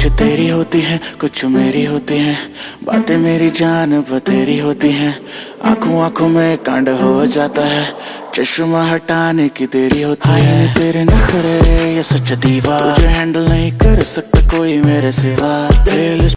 कुछ तेरी होती हैं कुछ मेरी होती हैं, बातें मेरी जान बतेरी होती हैं। आंखों आंखों में कांड हो जाता है, चश्मा हटाने की देरी होती है। तेरे नखरे ये सच दीवार, तुझे हैंडल नहीं कर सकता कोई मेरे सिवा।